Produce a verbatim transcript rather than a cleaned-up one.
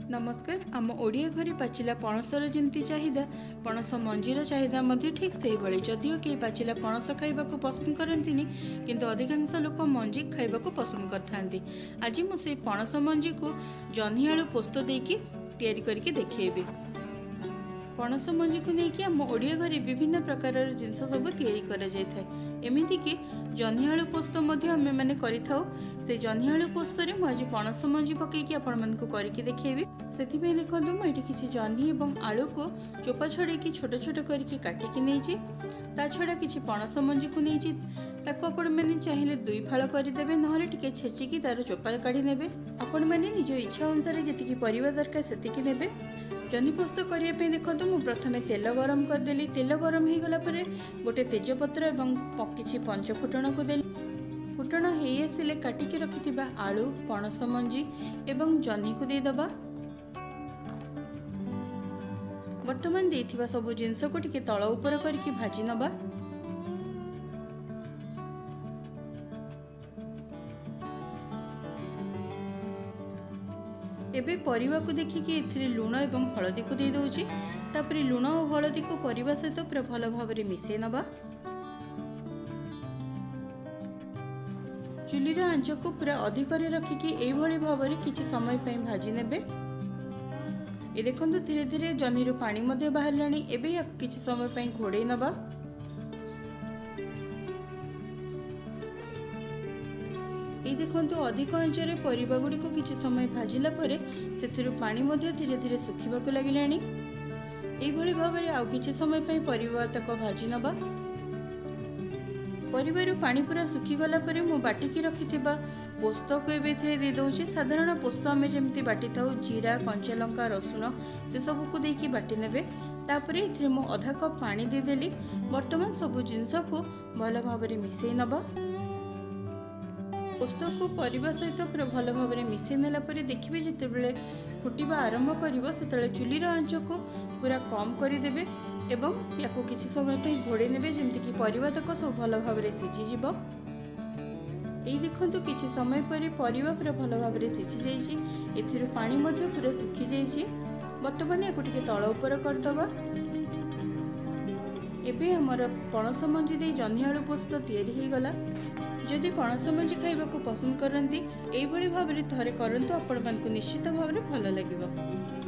नमस्कार। आम ओडिया घरे पाचिला पणसर जमती चाहिदा पणस मंजीर चाहिदा मध्य ठीक से भाई जदिओ कि पाचिला पणस खाइबा पसंद करती किंतु अधिकांश लोक मंजी खाइबा पसंद करथांती। आज मुझे पणस मंजी को जह्नी आलू पोस्त देकी तैयारी करके देखिए। पणस मंजी को लेकिन आम ओडिया घरे विभिन्न प्रकार जिनस सब तैयारी करा जाय थाए। एमिति कि जह्नी आलू पोस्त मध्य आमे माने करिथाउ। से जह्नी आलू पोस्त रे मु आज पणस मंजी पकेकी आपण मानकु करके देखिएबी। सेथिबे देखंतु मु एठी किछि जह्नी एवं आलू को चोपा छडेकी छोट छोट करके काटिकी नेछि। ता छड़ा किछि पणस मंजी को नेछि। ताको आपण माने चाहिले दुई फाळ करदेबे नहले टिके छेचिकी तार चोपा काढी नेबे। आपण माने निज इच्छा अनुसार जतिकी परिवा दरकार सेतिकी नेबे। जह्नी पोस्त करने देखो मु प्रथमे तेल गरम करदेली। तेल गरम हो गला परे गोटे तेजपत्र एवं किछि पंच फुटण को देली। फुटण हो आसिले काटिकी रखिथिबा आलू पणस मंजी एवं जह्नी को दे दबा। वर्तमान देथिबा सब जिंस को टिके तळ ऊपर करके भाजी नबा। एबे परिवा को देखिकी एथिरे लुण एवं हलदी को दे दउची। तापरे लुण और हलदी को परिवा सहित पूरा भल भाव में मिसई नबा। चुलीर आंच को पूरा अधिक रखिकी एभली भाव में किछि समय पई भाजी नेबे। ए देखंतु धीरे धीरे जह्नी पानी मध्य बाहरलानी। एबे याक किछि समय पई घोड़े नबा। ये देखंतु अधिक आंचरे परिबा गुडी को किछि समय भाजिला परे सेथिरु पानी मध्य धीरे धीरे सुखिबाकु लागिलानी। एई भली भाबरे आउ किछि समय पई परिबा तक भाजी नबा। परिबारु पानी पूरा सुखी गला परे मु बाटिकी रखिथिबा पोस्त को एबे एथिरे दे दउची। साधारण पोस्त आमे जेमति बाटी थाउ जीरा कंचा लंका रसुण से सब को देकी बाटी नेबे। तापरे एथिरे मु आधा कप पानी दे देली। वर्तमान सब जिंस को भल भाबरे मिसई नबा। पोस्त को परिवा सहित पूरा भल भाव में मिसई नेला परे देखिबे जेतेबेले फुटिबा आरंभ करिवो सेतेबेले चुलीर आंच को पूरा कम करि देबे एवं याको किछि समय पई घोड़े नेबे जेमति कि परिवा तक सब भल भाव में सिझी जिवो। एई देखंतु किछि समय परे परिवा पूरा भल भाव में सिझी जाइछि। एथिरु पानी मध्य पूरा सुखी जाइछि। वर्तमान याको टिके तळ ऊपर करदबा। एबे हमर पणस मंजी दे जह्नी आलू पोस्त तैयारी हो गला। जदि पणस मंजी खाइबा को पसंद करती एभली भाव में थरे करंतु आपण मानकु निश्चित भाव में भल लागिबो।